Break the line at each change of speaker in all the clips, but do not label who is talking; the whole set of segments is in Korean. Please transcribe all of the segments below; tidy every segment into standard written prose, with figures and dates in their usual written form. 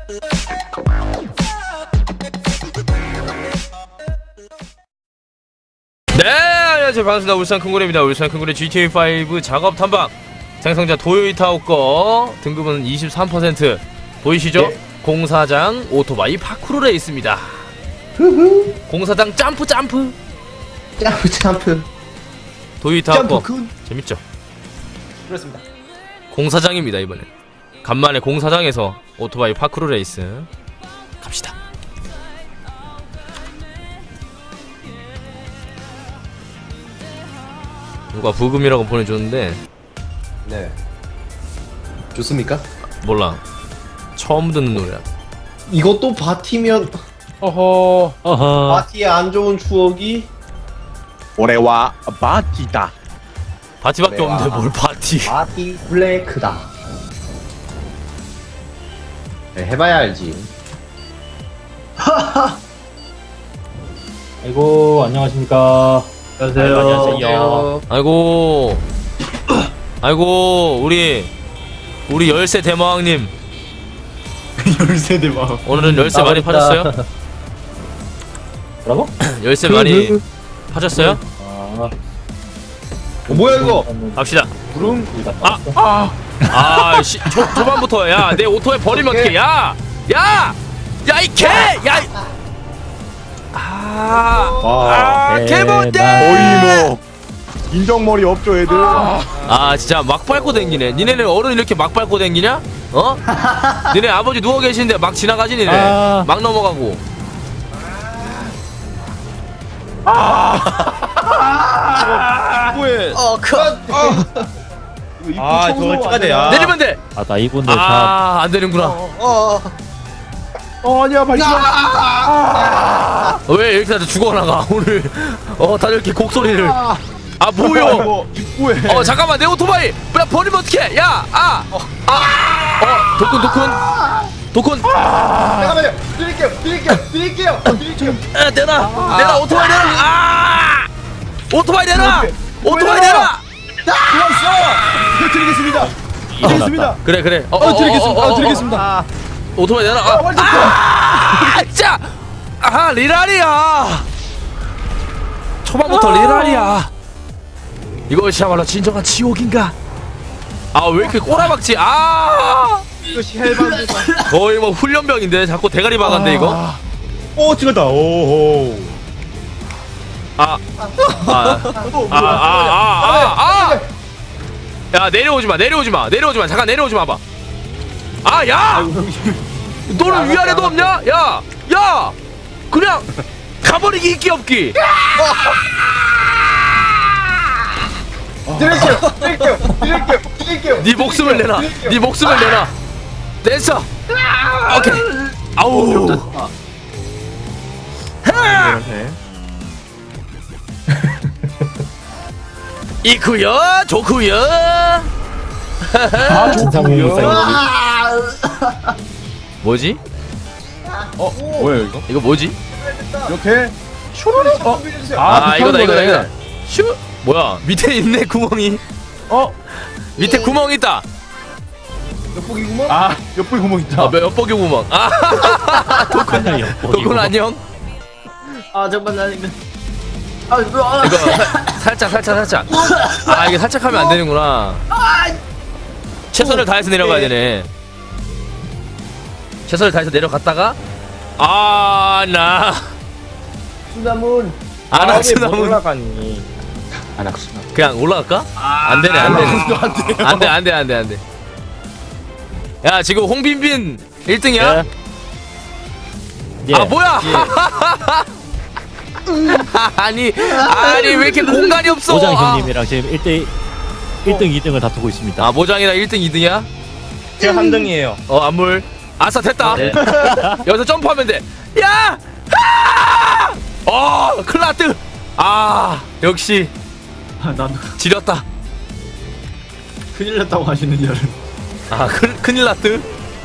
네, 안녕하세요. 반갑습니다. 울산 큰고래입니다. 울산 큰고래 GTA5 작업 탐방. 생성자 도요이타오 거 등급은 23%. 보이시죠? 예. 공사장 오토바이 파쿠르 레이스입니다. 공사장 점프. 도요이타오 거 재밌죠?
그렇습니다.
공사장입니다. 이번에 간만에 공사장에서 오토바이 파쿠르 레이스 갑시다. 누가 부금이라고 보내줬는데
네. 좋습니까?
몰라. 처음 듣는 노래야.
이것도 바티면
어허.
바티의 안 좋은 추억이
올해와 바티다.
바티밖에
그래,
없는데 뭘 바티.
바티 블레이크다. 네, 해봐야 알지.
아이고 안녕하십니까.
안녕하세요.
아이고 우리 열쇠 대마왕님.
열쇠 대박.
오늘은 열쇠 많이 파셨어요?
뭐라고?
열쇠 많이 파셨어요?
뭐야 이거?
갑시다.
구름
초반부터 야 내 오토에 버리면 어떡해. 야 이 개! 개뭔데!
거의 뭐 인정머리 없죠 애들.
진짜 막 밟고 댕기네. 니네는 어른 이렇게 막 밟고 댕기냐? 어? 니네 아버지 누워 계시는데 막 지나가지 니네. 막 넘어가고.
뭐해?
저걸 찍어야 돼.
내리면 돼!
나 이분들
안 되는구나.
아니야 발사.
왜 이렇게 다들 죽어나가 오늘. 다들 이렇게 곡소리를. 뭐요?
뭐해?
잠깐만, 내 오토바이 버리면 어떡해. 도쿤
잠깐만요. 드릴게요.
내놔 오토바이 내놔. 오토바이 내놔.
드리겠습니다.
그래
드리겠습니다.
오토바이 내놔. 진짜 리랄이야. 초반부터 리랄이야. 이것이야말로 진정한 지옥인가? 왜 이렇게 꼬라박지?
이것이 헬반드다.
거의 뭐 훈련병인데 자꾸 대가리 박았네 이거.
찍었다. 오호.
야 내려오지 마. 잠깐 내려오지 마봐. 야! 너는 위아래도 없냐? 야! 그냥 가버리기 있기 없기.
드릴게요.
네 목숨을 내놔. 됐어. 오케이. 아우. 이쿠요, 좋구요. 뭐지?
뭐야 이거?
이거 뭐지?
이렇게
이거다. 슈. 뭐야? 밑에 있네 구멍이. 밑에 구멍 있다.
엿보기구먼?
옆구리 구멍 있다.
엿보기 구멍. 도쿤 안녕.
잠깐만 나 이거.
이거 살짝. 이게 살짝 하면 안 되는구나. 최선을 다해서 내려가야 되네. 최선을 다해서 내려갔다가
수나문.
안악수나문.
올라가니.
그냥 올라갈까? 안 되네. 안 돼. 야, 지금 홍빈빈 1등이야?
예.
뭐야? 아니 왜 이렇게 공간이 없어?
모장 형님이랑 지금 1등 2등을 다투고 있습니다.
모장이랑 1등 2등이야?
제가 3등이에요.
안물. 아싸 됐다.
네.
여기서 점프하면 돼. 야! 클라트. 역시
나도
지렸다.
큰일 났다고 하시는 여름.
큰일 났트.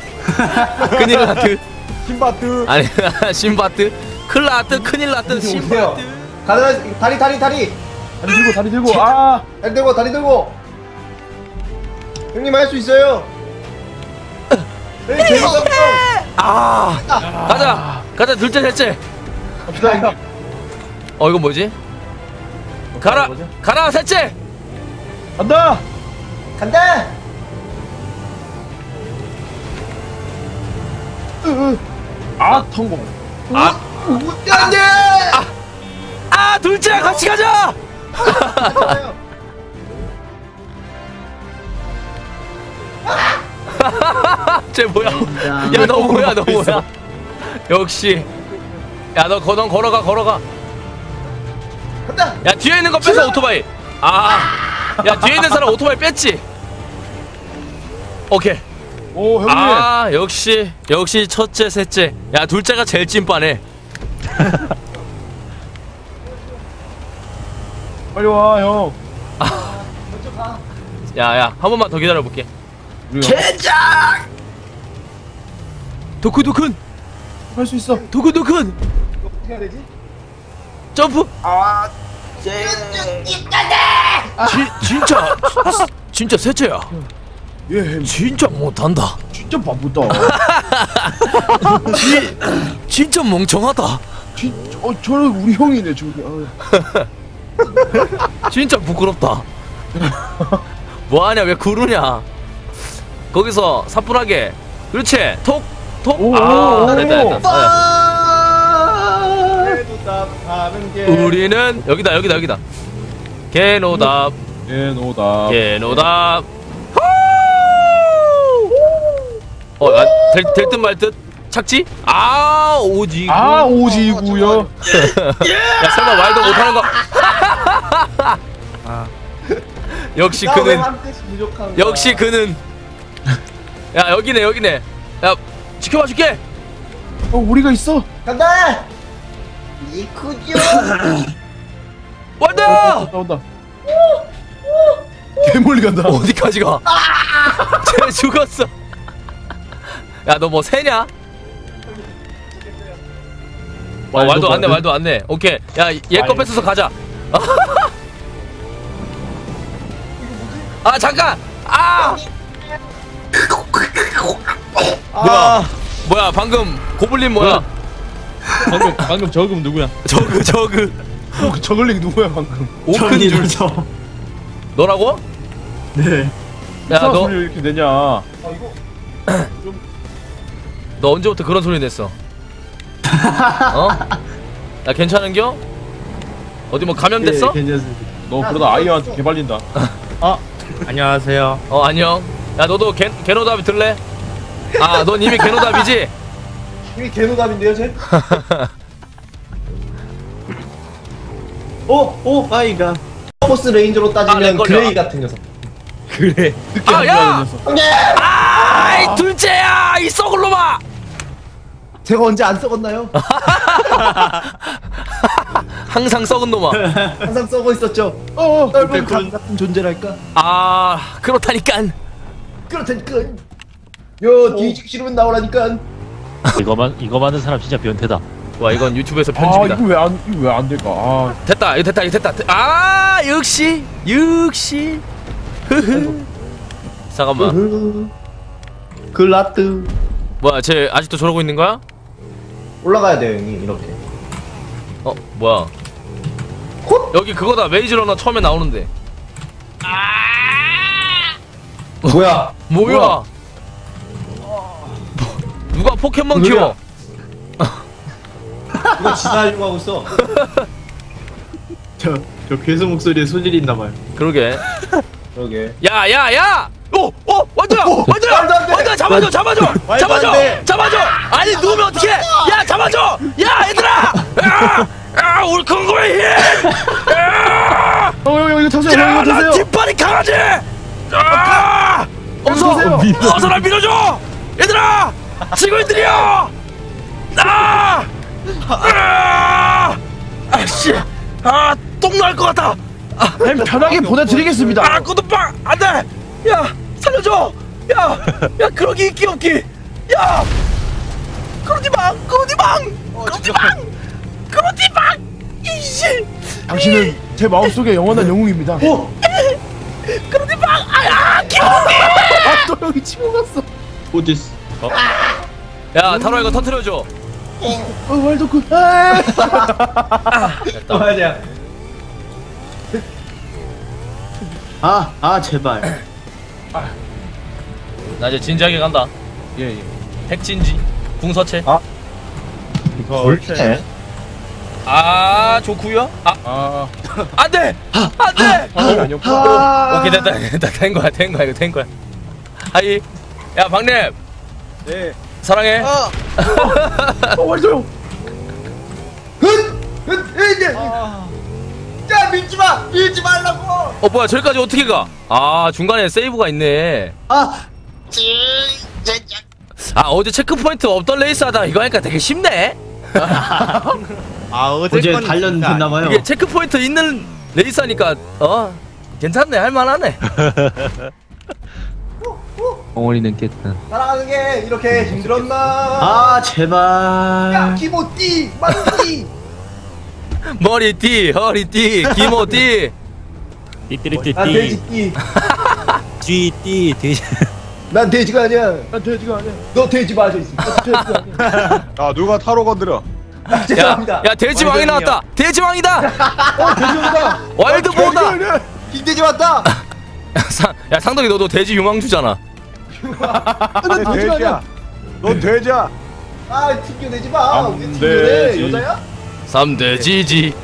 신바트.
아니 신바트. 클라트 큰일 났트. 신바트.
다리.
다리 들고.
다리 들고. 형님 할 수 있어요. 재밌어.
가자 둘째 셋째.
갑시다.
이건 뭐지? 가라 셋째.
간다.
간다.
아 성공.
안돼.
둘째랑 같이 가자. 쟤 뭐야? 야 너 뭐야? 역시. 야 너 걸어가.
간다.
야 뒤에 있는 거 뺏어 오토바이. 야 뒤에 있는 사람 오토바이 뺐지. 오케이.
오 형님.
역시 첫째 셋째. 야 둘째가 제일 찐빠네.
빨리 와 형.
야야 한 번만 더 기다려볼게.
젠장.
도쿤
할 수 있어.
도쿤
어떻게 해야 되지?
점프. 진짜 셋째야.
예.
진짜 못한다.
진짜 바쁘다.
진짜 멍청하다.
저는 우리 형이네 저기.
진짜 부끄럽다. 뭐하냐 왜 구르냐. 거기서 사뿐하게. 그렇지 톡. 됐다.
하는 게.
우리는 여기다. 개노답. 개노답. 될 듯 말 듯. 착지? 오지구.
오지구요.
야 설마 말도 못하는 거. 역시 그는. 야 여기네. 야 지켜봐 줄게.
우리가 있어.
간다. 이쿠죠.
왔다.
온다. 개멀리 간다.
어디까지 가? 쟤 죽었어. 야 너 뭐 새냐? 말도 안 돼. 오케이. 야 얘 거 뺏어서 가자. 잠깐. 뭐야 방금 고블린 뭐야?
방금 저금 누구야?
저그.
저글링 누구야 방금?
오큰 줄. 너라고?
네.
야 너
소리 이렇게 내냐?
너 언제부터 그런 소리 냈어? 야 괜찮은겨? 어디 뭐 감염됐어?
괜찮습니다.
너 그러다 아이한테 개발린다.
안녕하세요.
안녕. 야 너도 개노답이 들래? 넌 이미 개노답이지?
이미 개노답인데요, 쟤? 오 마이갓. 포스 레인저로 따지면
걸려.
그레이 같은 녀석.
그래.
야! 이 둘째야! 이 썩을 놈아!
제가 언제 안 썩었나요?
항상 썩은 놈아.
항상 썩어 있었죠. 넓은 감 같은 존재랄까.
그렇다니깐.
그렇다니까. 요 뒤지기 싫으면 나오라니까.
이거 만든 사람 진짜 변태다.
와 이건 유튜브에서 편집이다.
이거 왜 안 될까?
됐다. 이거 됐다. 역시. 잠깐만.
글라트.
뭐야 쟤 아직도 저러고 있는 거야?
올라가야 돼요, 형님. 이렇게.
뭐야? 여기 그거다. 메이즈 러너 처음에 나오는데.
뭐야?
뭐야? 누가 포켓몬 키워?
이거 지나하려고 하고 있어. 저 괴수 목소리에 소질이 있나봐요.
그러게.
그러게.
야야야! 완전야! 잡아줘! 아니 누우면 어떡해! 야 잡아줘! 야 얘들아! 우리 큰거에 힘!
이거 타세요.
야, 나 뒷발이 강하지! 어서 날 밀어줘! 얘들아! 지구인들이여! 똥 나올 것 같다!
편하게 보내드리겠습니다.
꼬두빵! 안 돼! 야! 살려줘! 야! 그러기 있기 없기! 야! 그러디방! 이씨!
당신은 제 마음속에 영원한 영웅입니다.
그러디방!
또 형이 치고 갔어.
오디스.
야 타로야 이거 터트려줘.
월드쿠.
됐다.
맞아. 제발.
나 이제 진지하게 간다.
예.
핵진지 궁서체.
돌체.
아 좋구요.
아.
안돼 안돼.
아니요.
오케이 됐다 된 거야 이거 된 거야. 하이 야 박랩
네.
사랑해.
월드.
야 밀지 마. 밀지 말라고.
뭐야 저기까지 어떻게 가? 아 중간에 세이브가 있네. 어제 체크포인트 없던 레이스 하다 이거 하니까 되게 쉽네.
어제 단련됐나봐요.
이게 체크포인트 있는 레이스 하니까 괜찮네 할만하네.
엉어리는 깼다.
사랑하는 게 이렇게 힘들었나? 제발. 야 기모띠 만띠.
머리띠 허리띠 기모띠.
띠띠리띠띠.
난 돼지띠.
쥐띠 돼지.
난 돼지가 아니야.
난 돼지가 아니야.
너 돼지 맞아 있어.
돼지가 아니야.
아 누가 타로 건드려?
죄송합니다.
야 돼지왕이 나왔다. 돼지왕이다.
돼지왕이다.
와일드보다.
김돼지 왔다.
야 상덕이 너도 돼지 유망주잖아.
내 돼지야. 넌 돼지야.
튕겨 내지 마. 왜
안
튕겨내?
되지.
여자야?
3대 지지.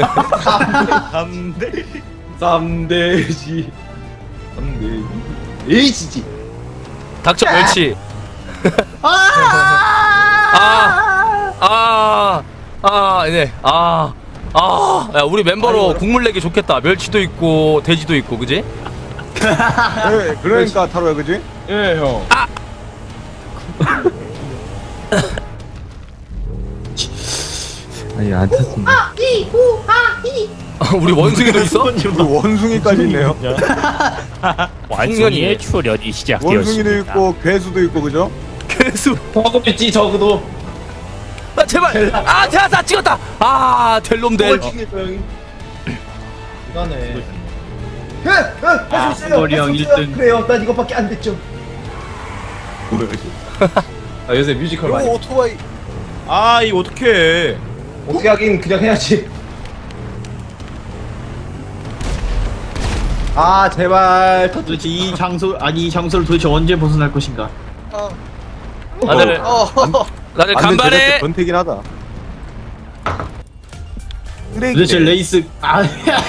쌈돼지. 에이지지.
닥쳐 멸치. 네. 야, 우리 멤버로 국물 내기 좋겠다. 멸치도 있고 돼지도 있고, 그지?
네, 그러니까 타로야 그지?
예 형.
아니 안 탔습니다.
우리 원숭이도 있어?
우리 원숭이까지 있네요.
완성의 출연이 시작되었습니다.
원숭이도 있고 괴수도 있고 그죠?
개수.
버거겠지 적어도.
제발. 다 찍었다. 될 놈들.
이거네. 머리 형 1등. 그래요. 난 이것밖에 안 됐죠.
요새 뮤지컬 많이.
오토바이.
이거 어떡해.
어떻게 하긴 그냥 해야지. 제발. 도대체 이 장소를 도대체 언제 벗어날 것인가?
다들 간발해.
변태긴 하다.
도대체 레이스
하!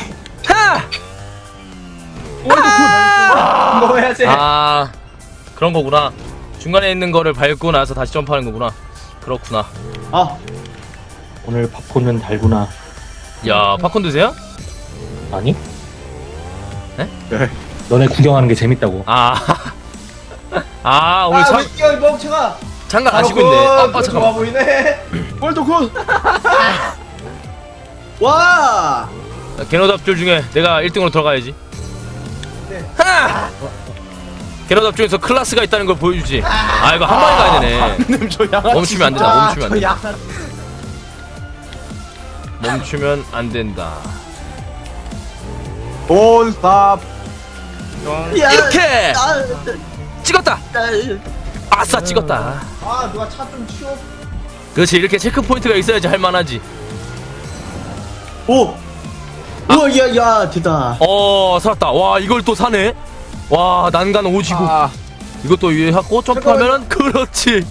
뭐 해야지?
그런 거구나. 중간에 있는 거를 밟고 나서 다시 점프하는 거구나. 그렇구나.
오늘 팝콘은 달구나.
야, 팝콘 드세요?
아니?
네?
너네 구경하는 게 재밌다고.
오늘
왜 뛰어 이 멍청아?
장갑 안 신고 있네.
좋아
잠깐만.
보이네.
월드쿠.
와.
개노답줄 중에 내가 1등으로 들어가야지.
네.
개노답 중에서 클래스가 있다는 걸 보여주지. 이거 한 방에 가야 되네. 멈추면 안 된다. 멈추면 안 된다. 멈추면 안 된다.
Don't stop.
이렇게 찍었다. 아싸 찍었다.
누가 차 좀 치워.
그렇지 이렇게 체크 포인트가 있어야지 할만하지.
야 됐다.
살았다. 와 이걸 또 사네. 와 난간 오지고. 이것도 위에 하고 점프하면은 그렇지.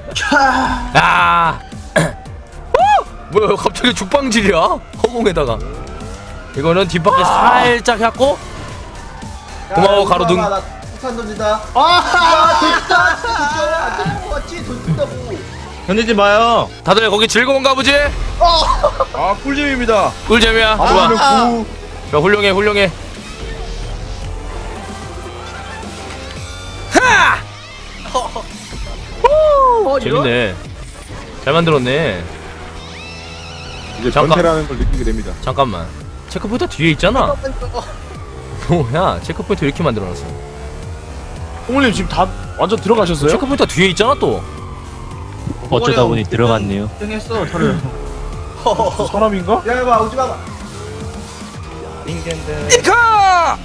뭐야 갑자기 죽방질이야? 허공에다가. 이거는 뒷바퀴 살짝 하고. 고마워 가로등.
나 폭탄 던진다. 됐다. 맞지? 던진다고.
견디지 마요.
다들 거기 즐거운가 보지?
꿀잼입니다.
꿀잼이야. 좋아. 야, 훌륭해. 하! 재밌네. 잘 만들었네.
이제
잠깐.
변태라는 걸 느끼게 됩니다.
잠깐만. 체크포인트 뒤에 있잖아. 뭐야? 체크포인트 이렇게 만들어놨어.
홍님 지금 다 완전 들어가셨어요?
체크포인트 뒤에 있잖아 또.
어쩌다 보니 들어갔네요.
했어 저를.
사람인가?
야 오지 마.
이카!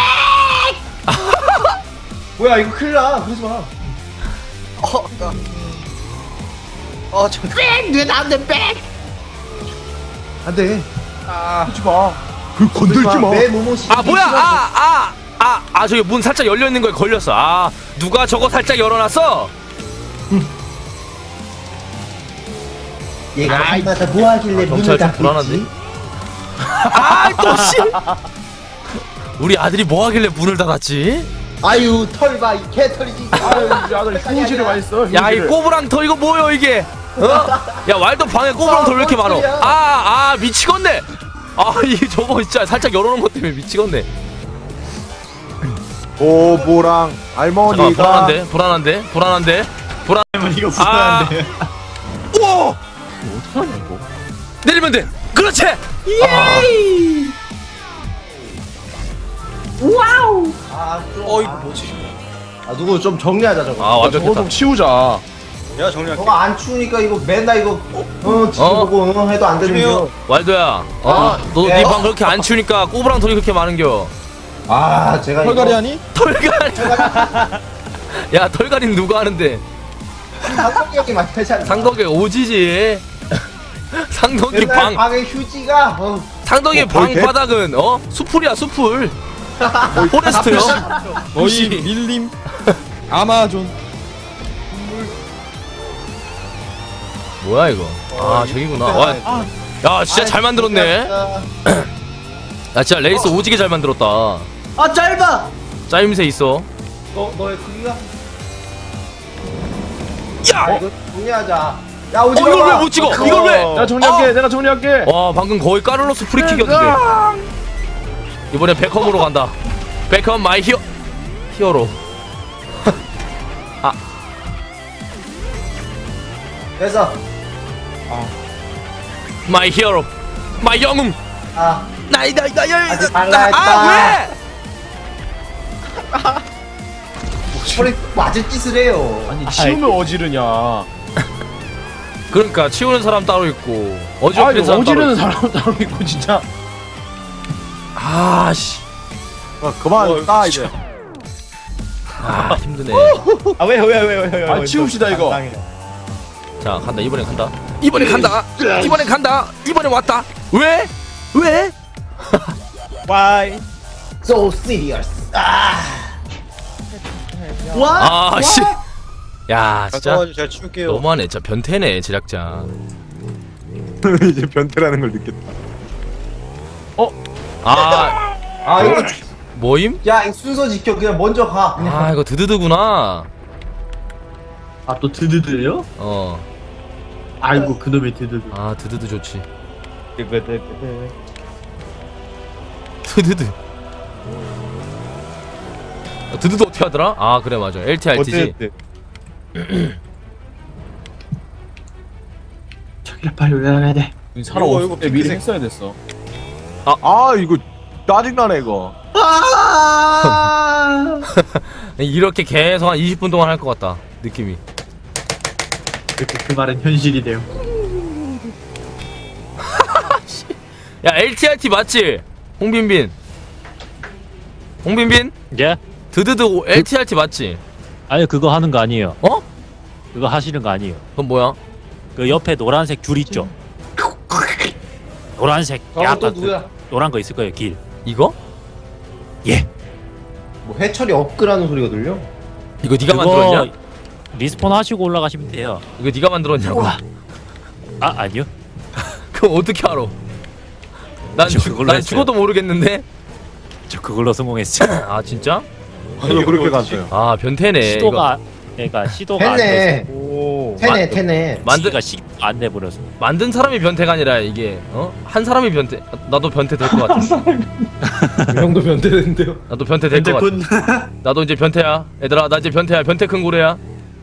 뭐야 이거 큰일 나. 그러지 마. 왜 나한테 백!
안돼.
하지 마. 그 건들지 마.
내 모모씨.
아 뭐야 저기 문 살짝 열려있는 거에 걸렸어. 아 누가 저거 살짝 열어놨어?
얘가 한마다 뭐 하길래 문을
경찰 좀
닫고
불안한데?
있지?
또씨 우리 아들이 뭐 하길래 문을 닫았지?
아유 털봐 이 개털이지.
아유 야들 휴지를 많이 써.
야 이
휴지를.
꼬부랑터 이거 뭐여 이게? 어? 야 왈도 방에 꼬부랑터 왜 이렇게
뭔
많어?
소리야?
미치겠네. 이 저거 진짜 살짝 열어놓은 것 때문에 미치겠네.
보보랑
잠깐만
할머니가
불안한데.
이거 불안한데.
우와
어떡하냐 이거.
내리면 돼. 그렇지.
아, 좀, 이거 뭐지? 아 누구 좀 정리하자 저거.
완전
저거
됐다.
좀 치우자.
저거 안 추우니까 이거 맨날 이거 지켜보고 해도 안 되는 겨.
왈도야. 너 네 방 그렇게 안 치우니까 꼬부랑털이 그렇게 많은겨.
아 제가
털갈이
이거
하니?
털갈이. 야 털갈이는 누가 하는데?
상덕이 많이 하잖아.
상덕이 오지지. 상덕이
맨날
방
방에 휴지가
상덕이 방 바닥은 수풀이야 수풀. 포레스트요.
거의 밀림. 아마존.
뭐야 이거? 저기구나. 야 진짜 잘 만들었네. 야 진짜 레이스 오지게 잘 만들었다.
아 짧아.
짜임새 있어.
너의 크기가?
야!
이거 정리하자. 야 오지
이걸
마.
왜 못 찍어? 이걸 왜?
내가 정리할게. 내가 정리할게.
와 방금 거의 까를로스 프리킥이었는데. 이번에 베컴으로 간다. 베컴 마이 히어로.
그래서
마이 히어로. 마이 영웅.
아직
나
발라했다.
왜?
소리 맞을 짓을 해요.
아니 치우면 어지르냐.
그러니까 치우는 사람 따로 있고
아
어지럽히는
이거
사람 따로
어지르는
있고.
사람 따로 있고 진짜.
아씨.
그만 따 이제.
힘드네.
아 치웁시다 이거.
자 간다. 이번엔 간다. 이번엔 왔다. 왜?
So serious.
씨. 야 진짜
제가 치울게요.
너무하네. 진짜 변태네 제작자.
이제 변태라는 걸 느꼈다.
이거
뭐임?
야 이 순서 지켜. 그냥 먼저 가.
이거 드드드구나.
또 드드드예요? 아이고 그놈의 드드드.
드드드 좋지. 드드드. 드드드 어떻게 하더라? 그래 맞아. LTRT지.
저기를 빨리 올라가야 돼.
살아올 때 미리 했어야 됐어.
이거 짜증나네 이거.
이렇게 계속 한 20분 동안 할 것 같다. 느낌이.
이렇게 그 말은 현실이 돼요.
야 LTRT 맞지? 홍빈빈.
예?
드드드 LTRT 맞지?
아니 그거 하는 거 아니에요.
어?
그거 하시는 거 아니에요.
그건 뭐야?
그 옆에 노란색 줄 있죠. 노란색.
또
약간
누구야?
노란 거 있을 거예요. 길.
이거?
예.
뭐 해철이 업그라는 소리가 들려?
이거 네가 만들었냐?
리스폰 하시고 올라가시면 돼요.
이거 네가 만들었냐고?
아니요.
그럼 어떻게 알아? 난
했어요.
죽어도 모르겠는데?
저 그걸로 성공했어요.
진짜?
이거 그렇게 갔어요.
변태네.
시도가 시도가 안
했네.
돼서
테네.
만드가 안 내버려서.
만든 사람이 변태가 아니라 이게 한 사람이 변태. 나도 변태 될 것 같아.
형도 변태는데요.
나도 변태 될 것 같아. 나도 이제 변태야. 얘들아 나 이제 변태야. 변태 큰 고래야.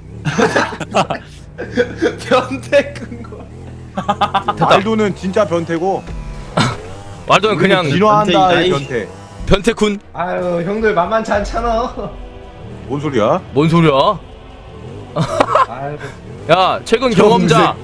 변태 큰 거.
말도는 진짜 변태고.
말도는 그냥
진화한다의
변태이다,
변태.
변태군.
아유 형들 만만치 않잖아.
뭔 소리야?
뭔 소리야?
아유
야 최근 경험자.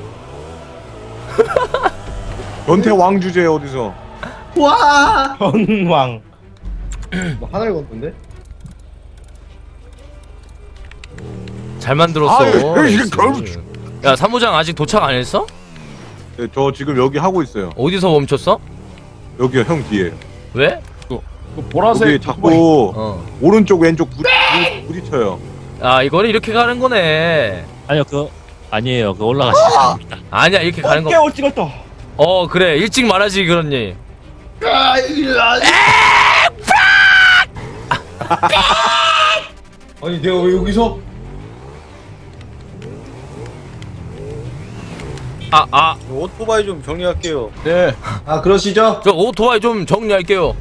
변태 왕 주제 어디서?
와.
변왕. 뭐 하나를 건던데?
잘 만들었어.
이게
야 사무장 아직 도착 안 했어?
네, 저 지금 여기 하고 있어요.
어디서 멈췄어?
여기요, 형 뒤에.
왜?
그 보라색
여기 자꾸
어.
오른쪽 왼쪽 부딪혀요.
아 이거는 이렇게 가는 거네.
아니요, 아니에요. 올라가시면 됩니다.
아니야 이렇게 가는 거.
깨워 찍었다.
그래 일찍 말하지 그렇니.
아니 내가 왜 여기서?
오토바이 좀 정리할게요.
네.
아 그러시죠?
저 오토바이 좀 정리할게요.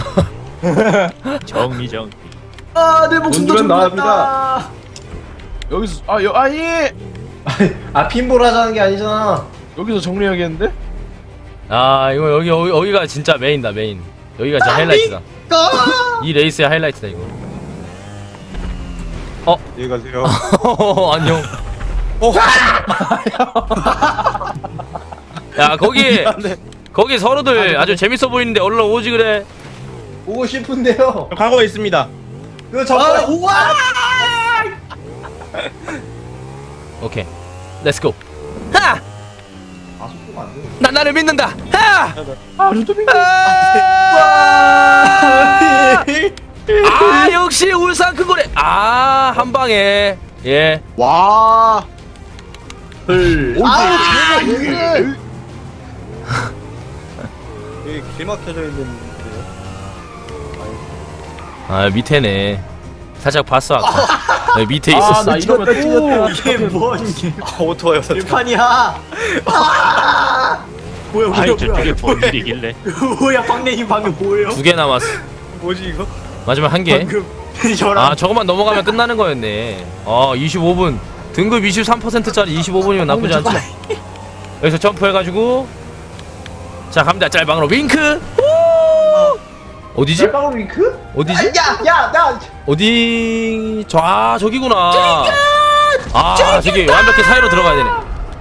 정리.
아내 목숨도
운전
준비했다.
나갑니다.
여기서 아니
아 핀볼 하자는 게 아니잖아.
여기서 정리해야겠는데?
아 이거 여기가 진짜 메인다 메인. 여기가 진짜 하이라이트다. 이 레이스의 하이라이트다 이거.
안녕히 가세요.
안녕. 야 거기 서로들 아주 재밌어 보이는데 얼른 오지 그래.
보고 싶은데요.
가고 있습니다.
이거 잠깐. 우와.
오케이. 렛츠 고. 하!
아 속도가 안 돼.
난 나를 믿는다. 하! 아 역시 울산 큰고래. 한 방에 예.
와.
여기 길 막혀져 있는데요.
밑에네. 살짝 봤어 아까. 네, 밑에 있었어.
나 이러면
이게 뭐 이게
오토바이였어.
판이야. 뭐야
아이, 저쪽에 뭔 일이길래.
뭐야 박내님 방금 뭐예요?
2개 남았어.
뭐지 이거?
마지막 1개.
방금 저랑
저것만 넘어가면 끝나는 거였네. 25분. 등급 23%짜리 25분이면 나쁘지 않지. 여기서 점프해가지고 자 갑니다. 짤방으로 윙크. 어디지?
짤방울 윙크?
어디지?
나
어디? 저기구나. 저기 완벽히 사이로 들어가야 되네.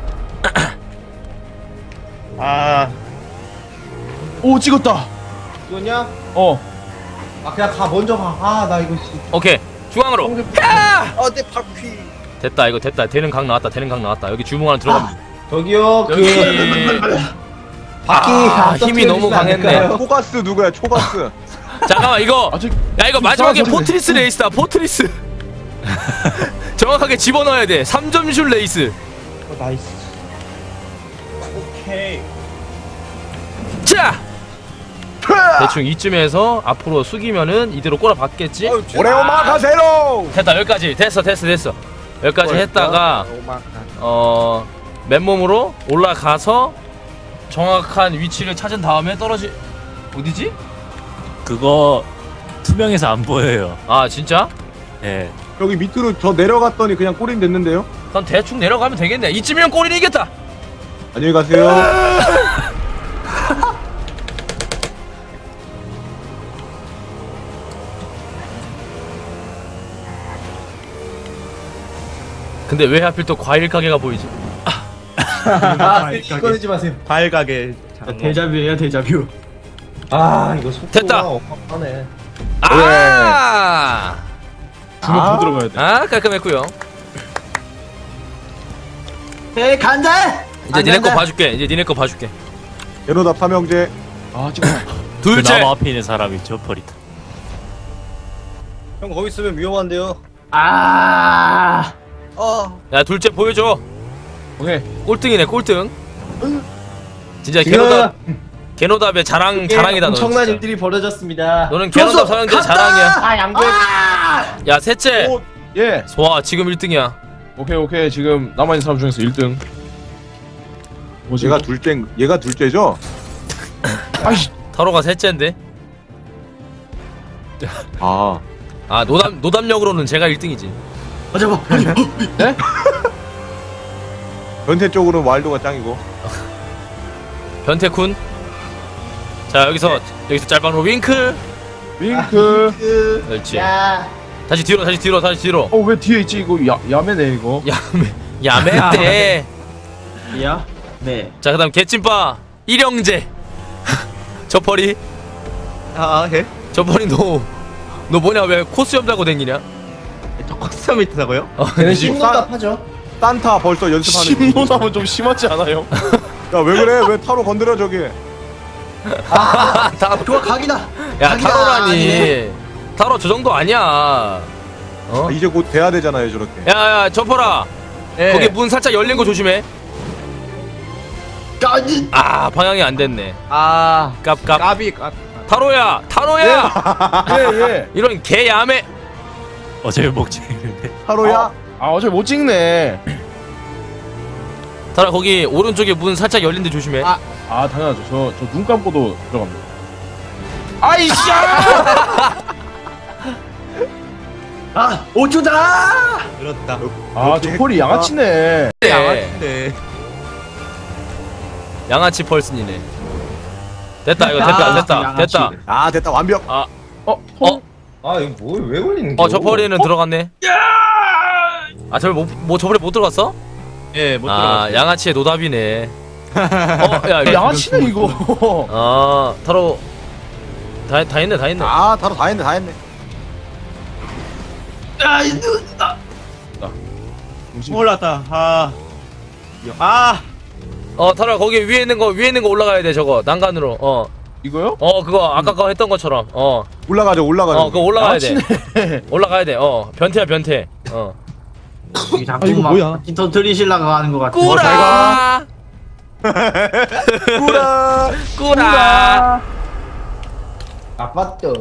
오 찍었다.
이거냐?
어.
아 그냥 가 먼저 가. 아 나 이거
오케이 중앙으로. 야!
내 바퀴.
됐다 이거 됐다. 되는 각 나왔다. 여기 주문 하나 들어갑니다.
저기요
여기
바퀴
힘이 너무 강했네.
초가스 누구야? 초가스.
잠깐만 이거
아직
야 이거 마지막에
이상한
포트리스 레이스다. 포트리스. 정확하게 집어넣어야 돼. 3점슛 레이스.
나이스.
오케이.
자 대충 이쯤에서 앞으로 숙이면은 이대로 꼬라박겠지.
오레오마 가세로.
됐다 여기까지 됐어 여기까지 했다가 맨몸으로 올라가서 정확한 위치를 찾은 다음에 어디지?
그거 투명해서 안 보여요.
진짜?
예.
여기 밑으로 저 내려갔더니 그냥 꼬린 됐는데요.
그럼 대충 내려가면 되겠네. 이쯤이면 꼬리는 이겼다.
안녕히 가세요.
근데 왜 하필 또 과일 가게가 보이지?
꺼내지 마세요.
과일 가게.
데자뷰예요 데자뷰.
이거 속도가
됐다.
엇박하네.
주먹 들어가야 돼.
깔끔했고요.
에 간다.
이제 니네 거 봐줄게.
게노다 파명제.
찍었다.
그
둘째.
나무 앞에 있는 사람이 저 펄이다.
형 거기 있으면 위험한데요.
야 둘째 보여줘.
오케이.
꼴등이네 꼴등. 진짜
지금
게노답의 자랑이다 너.
엄청난
진짜.
일들이 벌어졌습니다.
너는 게노답 사용자 자랑이야.
양보해.
야 셋째.
예.
좋아 지금 1등이야.
오케이. 지금 남아있는 사람 중에서 1등. 뭐지?
얘가 둘째죠?
아이씨.
타로가 셋째인데. 노담력으로는 제가 1등이지.
맞아봐.
네?
변태 쪽으로는 와일드가 짱이고.
변태쿤. 자 여기서 짤방으로 윙크. 그렇지.
야.
다시 뒤로.
왜 뒤에 있지? 이거 야매네 이거.
야매때.
야. 네.
자 그다음 개찐빠 일영재. 저펄이.
예?
저펄이 너 뭐냐 왜 코스 염다고 댕기냐?
저 꽉싸 밑에다고요?
걔는 씹는답 하죠.
산타 벌써 연습하는
신노남은 좀 심하지 않아요?
야 왜 그래? 왜 타로 건드려 저기?
좋아 각이다.
야
각이다.
타로라니.
아니네.
타로 저 정도 아니야. 어?
아, 이제 곧 돼야 되잖아요 저렇게.
야야 저퍼라.
예.
거기 문 살짝 열린 거 조심해.
까지.
아 방향이 안 됐네.
아
깝깝.
까비
타로야 타로야.
예.
이런 개 야매.
어차피 목적인데.
타로야?
아 어차피 못 찍네.
타로 거기 오른쪽에 문 살짝 열린데 조심해.
아 당연하죠. 저 눈 감고도 들어갑니다. 아이씨!
아 5초다.
그렇다.
아저 폴이 양아치네.
양아치인데.
양아치 펄슨이네. 됐다 이거 됐다 됐다
양아치.
됐다.
아 됐다 완벽.
어?
아 이거 왜 걸리는 거야?
저 펄이는 들어갔네. 아 저걸 뭐 저번에 못 들어갔어?
예, 못
아
들어갔어요.
양아치의 노답이네. 야 이거
양아치네 이거.
아 타로 다 했네 다 했네.
아 타로 다 했네 다 했네.
아 이거.
올랐다.
타로 거기 위에 있는 거 올라가야 돼 저거 난간으로.
이거요?
그거 아까 거 했던 것처럼.
올라가죠 올라가죠.
그거 올라가야 돼.
양아치네.
올라가야 돼. 변태야 변태.
여기 자꾸
이거
막
뭐야?
인턴 트리실라가 하는 것 같아.
꾸라
꾸라.
꾸라.
아빠도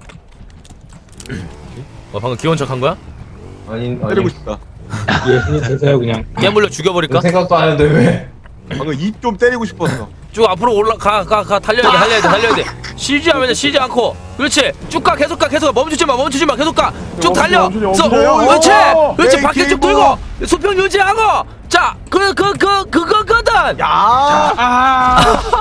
방금 귀여운 척한 거야?
아니
때리고 싶다.
예 되세요 그냥.
깨물려 죽여버릴까?
생각도 안 했는데 왜?
방금 입 좀 때리고 싶었어.
쭉 앞으로 올라가 달려야 돼 쉬지 않고 그렇지 쭉 가 계속 가 멈추지 마 계속 가 쭉 달려 그렇지
에이,
밖에 쭉
게이머.
돌고 수평 유지하고 자 그거거든
야.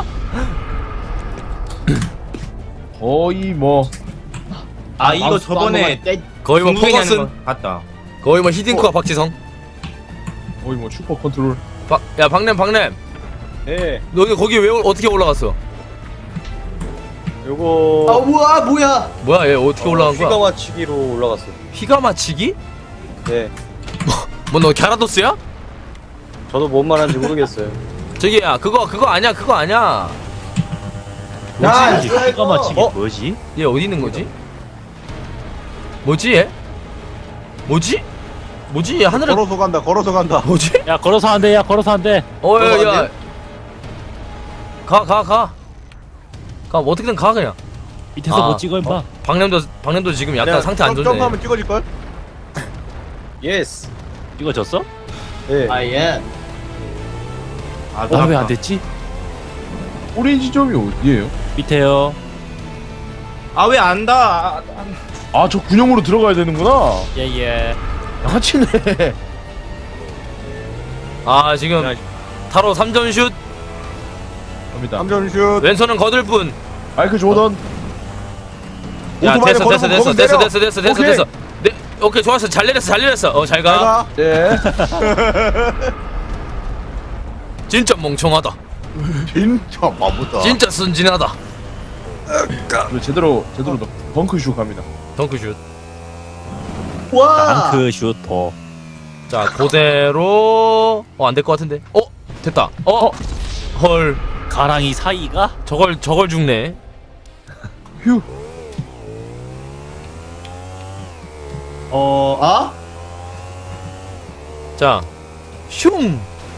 거의 뭐
아 이거 저번에
거의 뭐
중국이 하는
포커슨
거 같다.
거의 뭐 히딩크와 박지성
거의 뭐 슈퍼 컨트롤.
야 박냄
예.
너 거기 왜 어떻게 올라갔어
요거.
아 우와 뭐야?
뭐야 얘 어떻게 올라간 거야
휘가 맞추기로 올라갔어.
휘가 맞히기?
네.
뭐 너 갸라도스야?
저도 뭔 말하는지 모르겠어요.
저기 야 그거 아니야
야
피가 맞히기 뭐지?
얘 어디 있는 거지? 뭐지 얘? 뭐지 얘 하늘에
걸어서 간다.
뭐지?
야 걸어서 안 돼. 야 걸어서 안 돼.
야 가 어떻게든 가 그냥
밑에서
아,
못 찍어 임마.
박냄도 지금 약간 상태 안 좋네.
점프하면 찍어질 걸?
예스.
찍어졌어?
네.
아 예.
왜 안 됐지?
오렌지 점이 어디예요?
밑에요.
아 왜 안다?
아 저 군용으로 들어가야 되는구나.
예예.
양아치네.
아 지금 타로 3점 슛
갑니다.
3점 슛.
왼손은 거들 뿐.
마이크 조던.
야
오토바이를
됐어
걸어서 거기서 내려.
됐어. 네, 오케이 좋았어 잘 내렸어. 잘 가.
내가
예.
진짜 멍청하다.
진짜 바보다.
진짜 순진하다.
그리고 제대로 덩크슛 갑니다.
덩크슛.
와.
덩크 슈터.
자 그대로 안 될 것 같은데. 됐다. 헐
가랑이 사이가?
저걸 죽네.
휴.
아?
자 슝.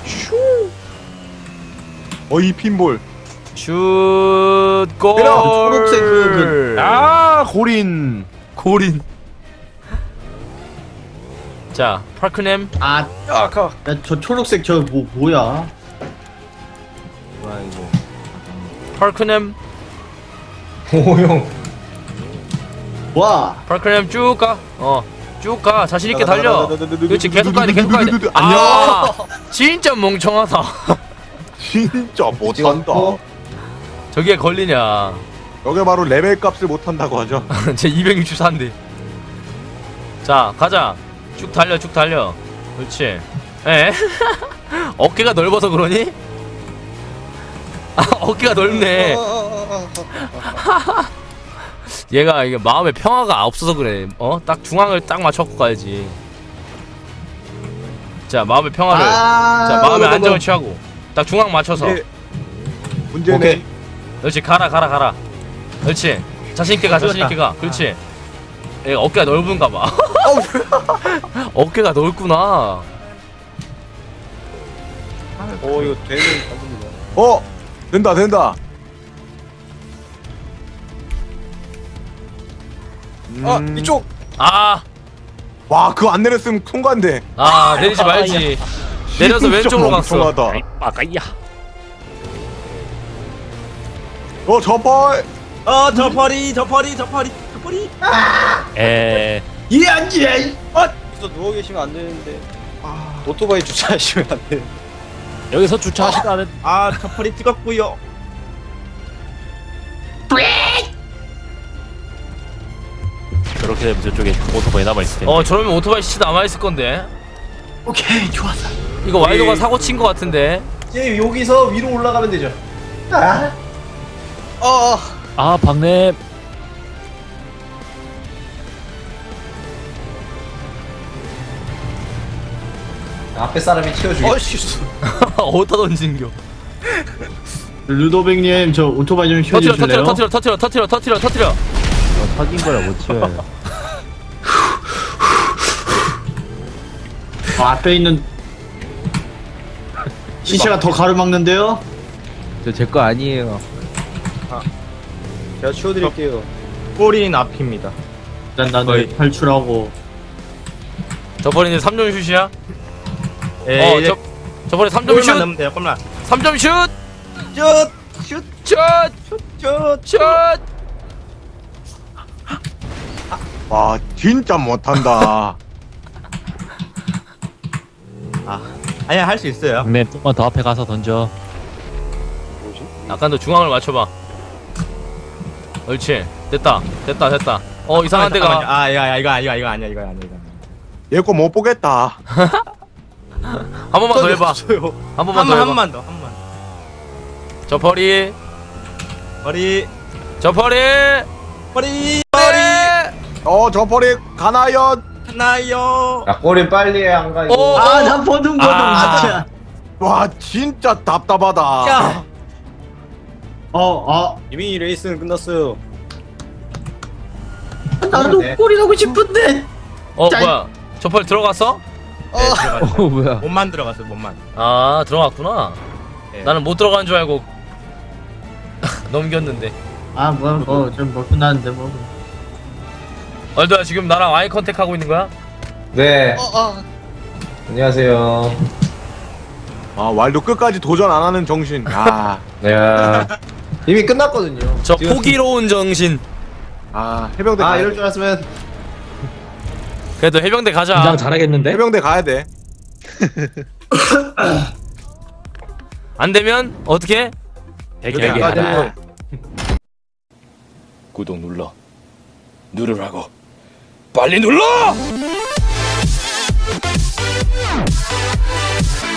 어이 핀볼.
슛 골.
초록색 그
아 고린.
자 파크넴.
아. 야저 초록색 저 뭐야?
뭐야 이거.
파크넴.
오형.
와.
파크넴 쭉 가. 쭉 가. 자신 있게 달려. 그렇지 계속 가야 돼.
안녕.
진짜 멍청하다.
진짜 못한다.
저기에 걸리냐.
여기 바로 레벨 값을 못한다고 하죠.
제 264인데. 자 가자. 쭉 달려. 그렇지. 에? 어깨가 넓어서 그러니? 어깨가 넓네. 얘가 이게 마음의 평화가 없어서 그래. 딱 중앙을 딱 맞춰갖고 가야지. 자 마음의 평화를 자 마음의 안정을 취하고 딱 중앙 맞춰서
문제는
오케이.
그렇지 가라 그렇지 자신있게 가 자신있게 가 그렇지 얘가 어깨가 넓은가 봐 어깨가 넓구나
이거 되는
된다.
이쪽.
아
와 그거 안 내렸으면 통과인데.
내리지 말지 내려서 왼쪽으로 갔어
멍청하다.
아까이야.
저펄.
저 퍼리.
에.
이 안지.
여기서 누워 계시면 안 되는데. 오토바이 주차하시면 안 돼.
여기서 주차하시다는.
저 퍼리 뜨겁고요.
그렇게 되면 저쪽에 오토바이 남아 있을 텐데.
저러면 오토바이 시체 남아있을 건데
오케이 좋았어.
이거 와이도가 사고 친 거 같은데
이제 여기서 위로 올라가면 되죠.
아 박냄.
앞에 사람이 채워주게.
어디다 던진겨
루도백님 저 오토바이 좀 쉬어주실래요?
터트려
사귄 거라 못 치워요.
앞에 있는 시체가 더 가로막는데요?
제 거 아니에요.
제가 치워드릴게요. 꼬리는 앞입니다.
일단 나는 탈출하고.
저번에 3점 슛이야?
예,
저번에 3점
골만
슛!
넣으면 돼요. 골만.
3점 슛! 슛!
와 진짜 못한다.
아니야, 할 수 있어요.
박냄 조금만 더 앞에 가서 던져.
약간 더 중앙을 맞춰봐 옳지 됐다 이상한 데가
이거 아니야.
얘 거 못 보겠다.
한 번만 더 해봐 한 번만 더 해봐
한 번.
저 퍼리
머리.
저펄이 가나요?
하나요.
야 꼬리 빨리 해 안 가. 이거.
나 버둥 진짜.
와 진짜 답답하다.
야. 이미 레이스는 끝났어요.
나도 꼬리 가고 싶은데.
뭐야 저 퍼리 들어갔어?
네, 들어갔어요.
뭐야?
몸만 들어갔어요. 몸만.
들어갔구나
네.
나는 못 들어간 줄 알고 넘겼는데
좀 끝났는데 뭐.
얼도야 지금 나랑 아이 컨택 하고 있는 거야?
네. 안녕하세요.
왈도 끝까지 도전 안 하는 정신.
네. 이미 끝났거든요.
저
지금-
포기로운 정신
해병대.
이럴 줄 알았으면
그래도 해병대 가자
잘하겠는데?
해병대 가야 돼.
안 되면 어떻게?
대기하게.
구독 누르라고 빨리 눌러!